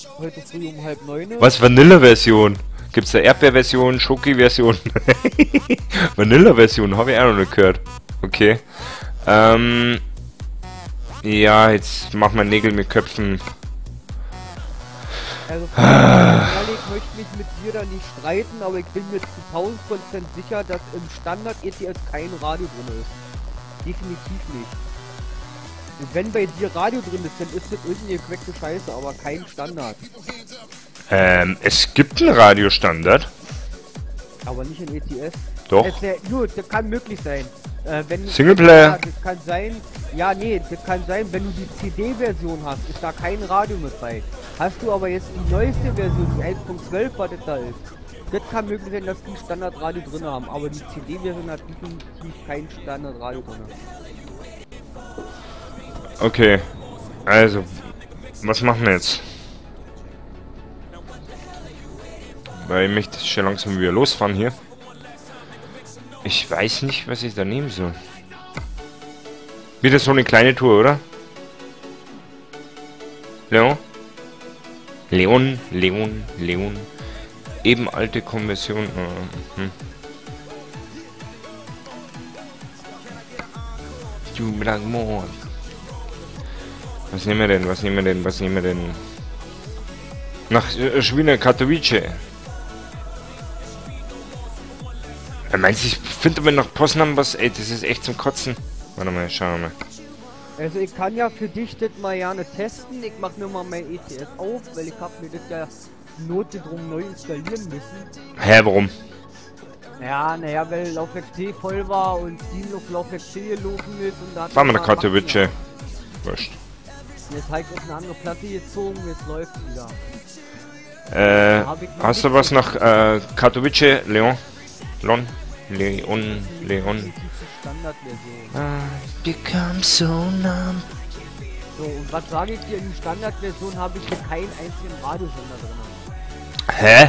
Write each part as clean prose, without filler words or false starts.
Heute früh um halb 9. Was, Vanilla-Version? Gibt's da Erdbeer-Version, Schoki-Version? Vanilla-Version, habe ich auch noch nicht gehört. Okay. Ja, jetzt machen wir Nägel mit Köpfen. Also ehrlich, ich möchte mich mit dir da nicht streiten, aber ich bin mir zu 1000% sicher, dass im Standard ETS kein Radio drin ist. Definitiv nicht. Und wenn bei dir Radio drin ist, dann ist das irgendeine gequackte Scheiße, aber kein Standard. Es gibt einen Radiostandard. Aber nicht in ETS. Doch. Gut, das kann möglich sein. Wenn Singleplayer. Ja, das kann sein. Ja, nee, das kann sein, wenn du die CD-Version hast, ist da kein Radio mit bei. Hast du aber jetzt die neueste Version, die 1.12, was das da ist, das kann möglich sein, dass die Standardradio drin haben, aber die CD-Version hat definitiv kein Standardradio drin. Okay. Also, was machen wir jetzt? Weil ich möchte schon langsam wieder losfahren hier. Ich weiß nicht, was ich da nehmen soll. Wieder so eine kleine Tour, oder? Leon? Leon. Eben alte Konversion. Was nehmen wir denn? Nach Schwiener Katowice. Meinst du, ich finde aber nach Poznan was, ey, das ist echt zum Kotzen. Warte mal, schauen wir mal. Also ich kann ja für dich das mal gerne testen, ich mach nur mal mein ETS auf, weil ich hab mir das ja notgedrungen neu installieren müssen. Hä, warum? Ja, naja, weil Laufwerk T voll war und Steam auf Laufwerk T gelaufen ist und da... Fahren wir nach Katowice. Wurscht. Jetzt habe ich auf eine andere Platte gezogen, jetzt läuft wieder. Hast du was nach Katowice, Leon? Leon. Standardversion. Become so numb. So, und was sage ich dir, in der Standardversion habe ich hier keinen einzigen Radiosender drin. Hä?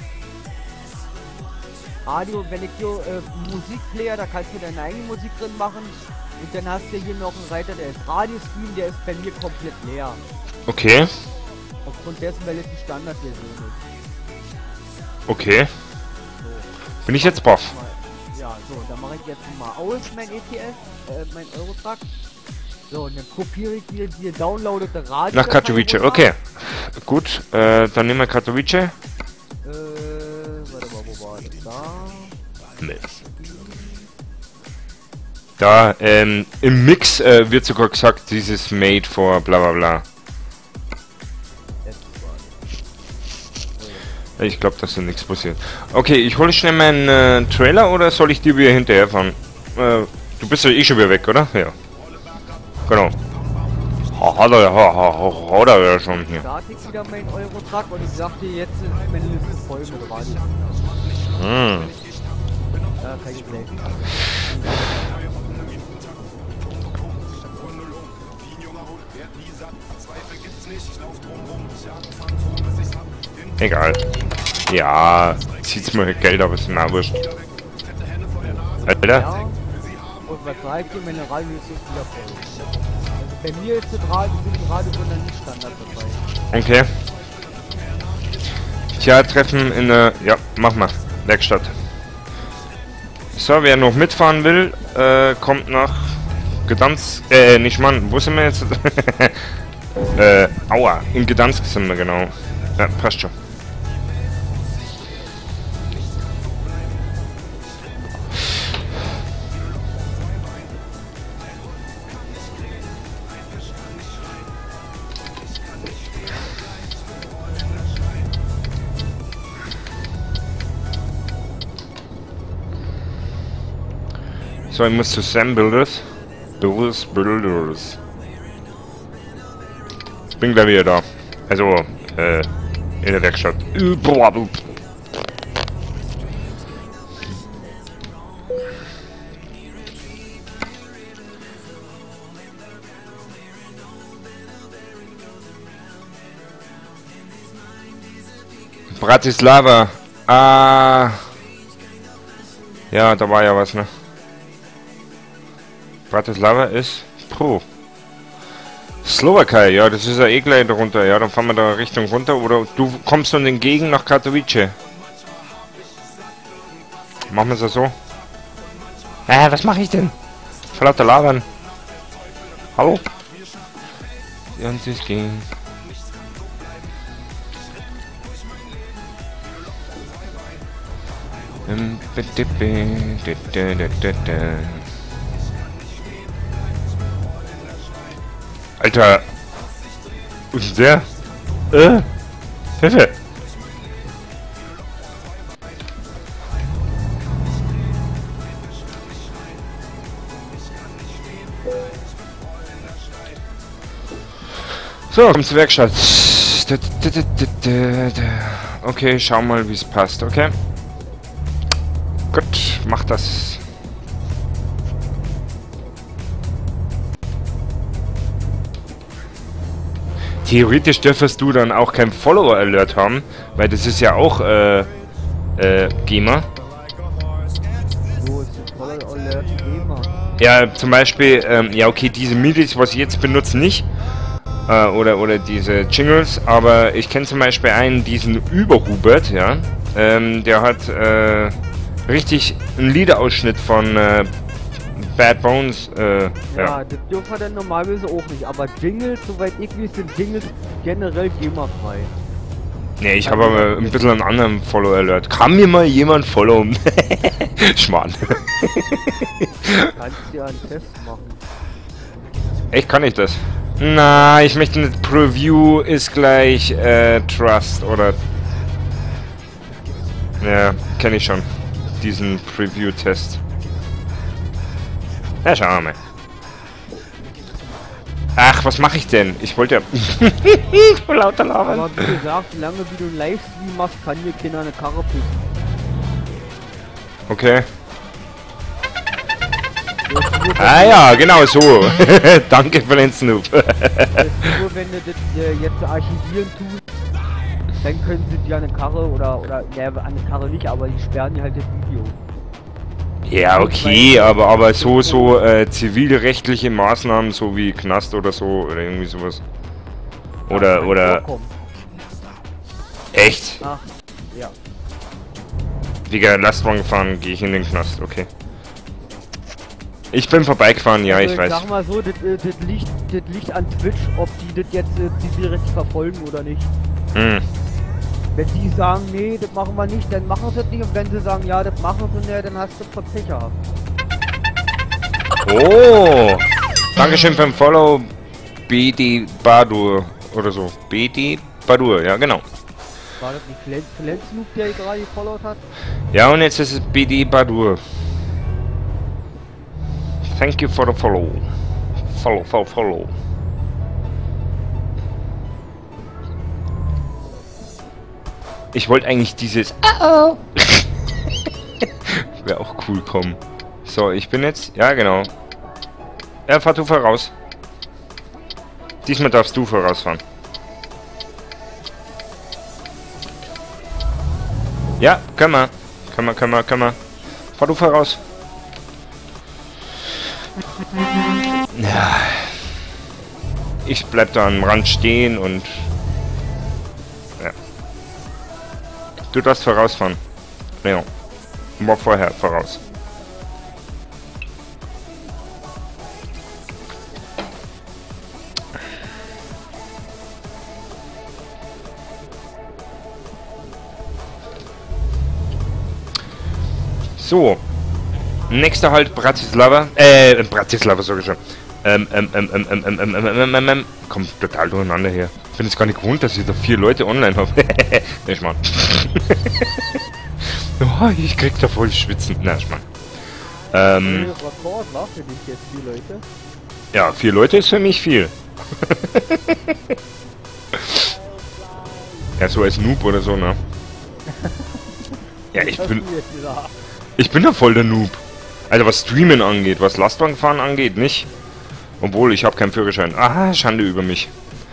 Radio, wenn ich hier Musikplayer, da kannst du deine eigene Musik drin machen. Und dann hast du hier noch einen Reiter, der ist Radiostream, der ist bei mir komplett leer. Okay. Aufgrund dessen, weil es die Standardversion ist. Okay. So. Bin ich jetzt baff. Ja, so, dann mache ich jetzt mal aus mein ETS, mein Eurotrack. So, und dann kopiere ich dir die downloadete Radio. Nach Katowice, okay. Gut, dann nehmen wir Katowice. Warte mal, wo war das da? Nee. Da, im Mix wird sogar gesagt, dieses Made for bla bla bla. Ich glaube, dass da nichts passiert. Okay, ich hole schnell meinen Trailer oder soll ich dir wieder hinterherfahren? Du bist ja eh schon wieder weg, oder? Ja. Genau. Hat er ja schon hier. Da hatte ich wieder meinen Eurotrack und ich sagte, jetzt ist meine Liste voll mit Radio. Ja, kann ich gleich. Egal. Ja, zieht's mir Geld ab, ist mir wurscht. Alter? Ja, und was sag ich dir, meine Radio ist jetzt wieder voll. Also bei mir ist das Radio, sind die Radiosender nicht Standard dabei. Okay. Tja, Treffen in der... Ja, mach mal. Werkstatt. So, wer noch mitfahren will, kommt nach Gdansk... nicht Mann, wo sind wir jetzt? Aua, in Gdansk sind wir, genau. Ja, passt schon. So, ich muss zu Sam Builders. Builders. Ich bin gleich wieder da. Also, in der Werkstatt. Bratislava. Ah. Ja, da war ja was, ne? Bratislava ist... Puh. Slowakei, ja, das ist ja eh gleich runter. Ja, dann fahren wir da Richtung runter. Oder du kommst uns entgegen nach Katowice. Machen wir es ja so. Was mache ich denn? Vor lauter Labern. Hallo? Ja, und es ging. Alter! Was ist der? Hilfe! So, komm zur Werkstatt. Okay, schau mal, wie es passt, okay? Gut, mach das. Theoretisch dürftest du dann auch kein Follower-Alert haben, weil das ist ja auch, GEMA. So ist das Follower-Alert GEMA. Ja, zum Beispiel, ja okay, diese MIDIs, was ich jetzt benutze, nicht. Oder diese Jingles, aber ich kenne zum Beispiel einen, diesen Überhubert, ja. Der hat, richtig einen Liederausschnitt von, Bad Bones, Ja, das dürfen wir dann normalerweise auch nicht, aber Jingles, soweit ich weiß, sind Jingles generell GEMA-frei. Ne, ich habe aber ein bisschen einen anderen Follow-Alert. Kann mir mal jemand followen? Schmarrn. Kannst du ja einen Test machen. Echt, kann ich das? Na, ich möchte nicht. Preview ist gleich, Trust, oder... Ja, kenne ich schon. Diesen Preview-Test. Ja, schauen wir mal. Ach, was mache ich denn? Ich wollte ja... Vor lauter labern. Aber wie gesagt, solange wie du einen Livestream machst, kann dir keiner eine Karre pissen. Okay. Ah ja, genau so. Danke für den Snoop. das ist nur, wenn du das jetzt archivieren tust, dann können sie dir eine Karre oder ja, eine Karre nicht, aber die sperren dir halt das Video. Ja, okay, aber so zivilrechtliche Maßnahmen, so wie Knast oder so, oder irgendwie sowas. Oder... Echt? Ach, ja. Wegen Lastwagen gefahren, gehe ich in den Knast, okay. Ich bin vorbeigefahren, ja, Also, ich weiß. Sag mal so, das liegt an Twitch, ob die das jetzt zivilrechtlich verfolgen oder nicht. Hm. Wenn die sagen, nee, das machen wir nicht, dann machen sie das nicht. Und wenn sie sagen, ja, das machen sie nicht, dann hast du Pech gehabt. Oh! Dankeschön beim Follow. BD Badur oder so. BD Badur, ja genau. War das nicht Flensnoop, der gerade gefollowt hat? Ja, und jetzt ist es BD Badur. Thank you for the follow. Follow. Ich wollte eigentlich dieses wäre auch cool kommen. So, ich bin jetzt... Ja, genau. Ja, fahr du voraus. Diesmal darfst du vorausfahren. Ja, können wir. Fahr du voraus. Ja. Ich bleib da am Rand stehen und... Ja. Du darfst vorausfahren. Leon. War vorher voraus. So. Nächster Halt Bratislava. Bratislava sag ich schon. Kommt total durcheinander her. Ich bin jetzt gar nicht gewohnt, dass ich da 4 Leute online habe. Nicht mal. Oh, ich krieg da voll Schwitzen. Na, Schmarrn. Rekord war für dich jetzt 4 Leute? Ja, 4 Leute ist für mich viel. Ja, so als Noob oder so, ne? Ja, ich bin ja voll der Noob. Also was Streamen angeht, was Lastwagenfahren angeht, nicht. Obwohl, ich habe keinen Führerschein. Ah, Schande über mich.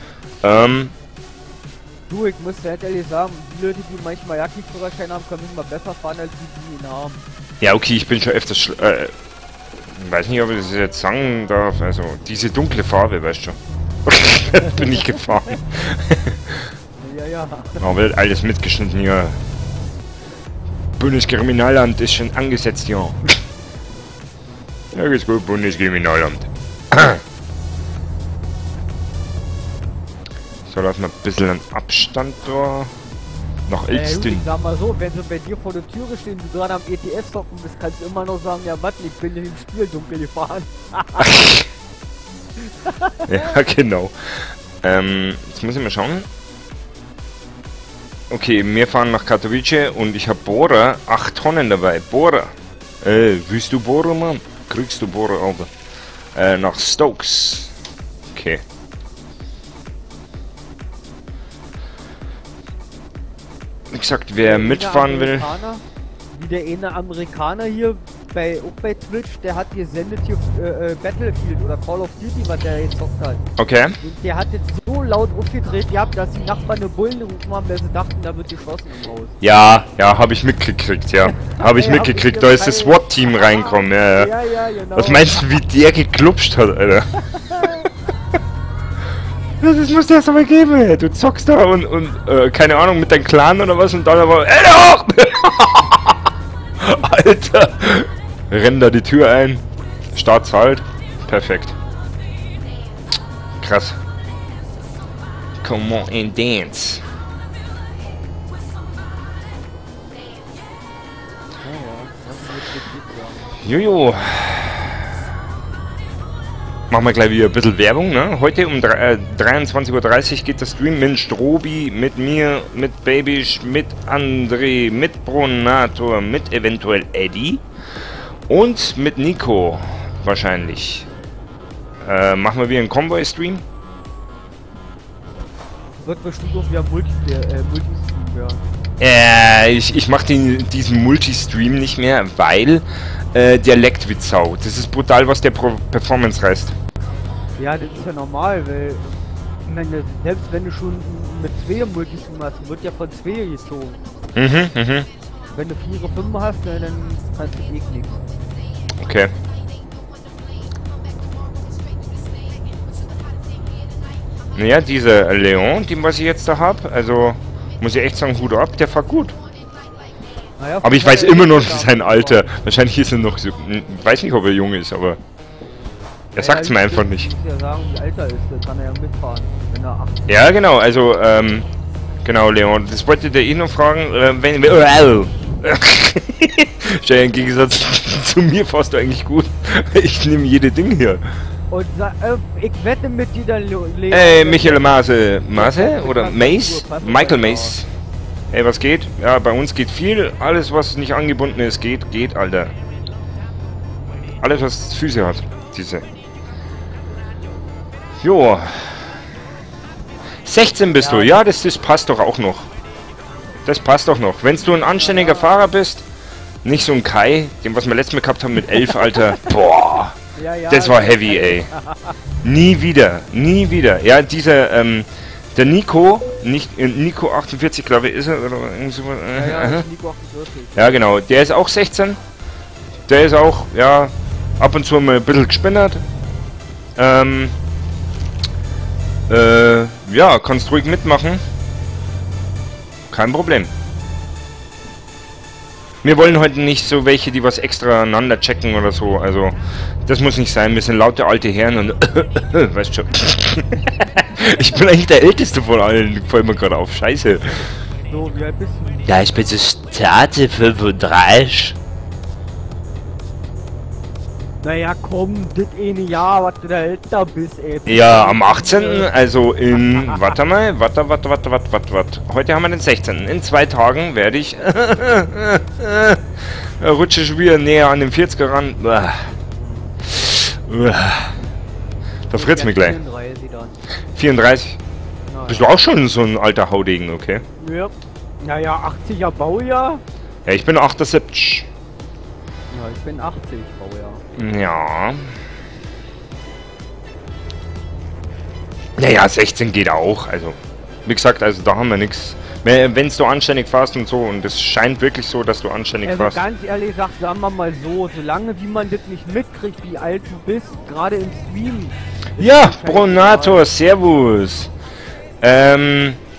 Du, ich muss dir ehrlich sagen, die Leute, die manchmal ja keinen Führerschein haben, können immer besser fahren, als die ihn haben. Ja, okay, ich bin schon öfters... ich weiß nicht, ob ich das jetzt sagen darf. Also, diese dunkle Farbe, weißt du schon. bin ich gefahren. Ja, ja. Aber wird alles mitgeschnitten, ja. Bundeskriminalamt ist schon angesetzt, ja. Ja, ist gut, Bundeskriminalamt. So, lass mal ein bisschen an Abstand da. Nach Gut, Elstün. ich sag mal so, wenn sie bei dir vor der Türe stehen, du gerade am ETS zocken bist, kannst du immer noch sagen, ja was, ich bin im Spiel dunkel gefahren. Ja, genau. Jetzt muss ich mal schauen. Okay, wir fahren nach Katowice und ich habe Bohrer, 8 Tonnen dabei. Bohrer. Willst du Bohrer, Mann? Kriegst du Bohrer, Alter. Nach Stokes. Okay. Wie gesagt, wer mitfahren will. Wie der eine Amerikaner hier auch bei Twitch, der hat gesendet hier Battlefield oder Call of Duty, was der jetzt zockt hat. Okay. Und der hat jetzt so laut aufgedreht gehabt, dass die Nachbarn eine Bullen gerufen haben, weil sie dachten, da wird geschossen im Haus. Ja, habe ich mitgekriegt, ja. Habe ich mitgekriegt, da ist das SWAT-Team reinkommen, ja. Ja, genau. Was meinst du, wie der geklupscht hat, Alter? Das muss dir erst aber geben, ey. Du zockst da und keine Ahnung, mit deinem Clan oder was und dann aber, hoch! Alter! Renn da die Tür ein. Start zahlt. Perfekt. Krass. Come on and dance. Jojo. Machen wir gleich wieder ein bisschen Werbung, ne? Heute um 23:30 Uhr geht der Stream mit Strobi, mit mir, mit Babish, mit André, mit Bronator, mit eventuell Eddie und mit Nico wahrscheinlich. Machen wir wieder einen Convoy-Stream? Wird bestimmt auch wieder Multistream, ja. Ich mach diesen Multistream nicht mehr, weil der leckt wie Sau. Das ist brutal, was der Performance reißt. Ja, das ist ja normal, weil selbst wenn du schon mit 2 Multistream hast, wird ja von 2 gezogen. Wenn du 4, 5 hast, dann kannst du eh nichts. Okay. Naja, dieser Leon, den was ich jetzt da habe, also muss ich echt sagen, Hut ab, der fährt gut. Naja, aber ich weiß immer noch nicht sein Alter. Wahrscheinlich ist er noch so. Ich weiß nicht, ob er jung ist, aber er sagt es mir einfach nicht. Ich muss ja sagen, wie alt er ist, dann kann er ja mitfahren, wenn er 18 ist. Ja, genau, also, genau, Leon, das wollte der eh noch fragen, wenn Stell, im Gegensatz zu mir fährst du eigentlich gut. Ich nehme jede Ding hier. Und ich wette mit dir dann, Leon. Michael Maase. Maase? Oder Mace? Michael Mace. Ey, was geht? Ja, bei uns geht viel. Alles, was nicht angebunden ist, geht, Alter. Alles, was Füße hat. Diese. Jo. 16 bist du. Ja, das passt doch auch noch. Das passt doch noch. Wenn du ein anständiger Fahrer bist, nicht so ein Kai, den was wir letztes Mal gehabt haben mit 11, Alter. Boah. Das war heavy, ey. Nie wieder. Nie wieder. Ja, dieser, der Nico, Nico 48, glaube ich, ist er, oder irgend so, Ja, Nico 48. Ja, genau, der ist auch 16. Der ist auch, ja, ab und zu mal ein bisschen gespinnert. Ja, kannst ruhig mitmachen. Kein Problem. Wir wollen heute nicht so welche, die was extra aneinander checken oder so, also das muss nicht sein, wir sind laute alte Herren und weißt schon. Ich bin eigentlich der Älteste von allen, fällt mir gerade auf, scheiße. So, wie alt bist du? Ja, ich bin so Starte 35. Naja, komm, das eine Jahr, was du da älter bist, ey. Ja, am 18., also in, warte mal, warte. Heute haben wir den 16. In 2 Tagen werde ich, rutsche ich wieder näher an den 40er ran. Da fritt's mir gleich. 34? Na, Bist du auch schon so ein alter Haudegen, okay? Ja. Naja, 80er Baujahr. Ja, ich bin 78. Ja, ich bin 80 Baujahr. Ja. Naja, 16 geht auch, also. Wie gesagt, also da haben wir nichts. Wenn du anständig fährst und so, und es scheint wirklich so, dass du anständig Also fährst. ganz ehrlich gesagt, sagen wir mal so, solange wie man das nicht mitkriegt, wie alt du bist, gerade im Stream. Ja, Bronator, servus.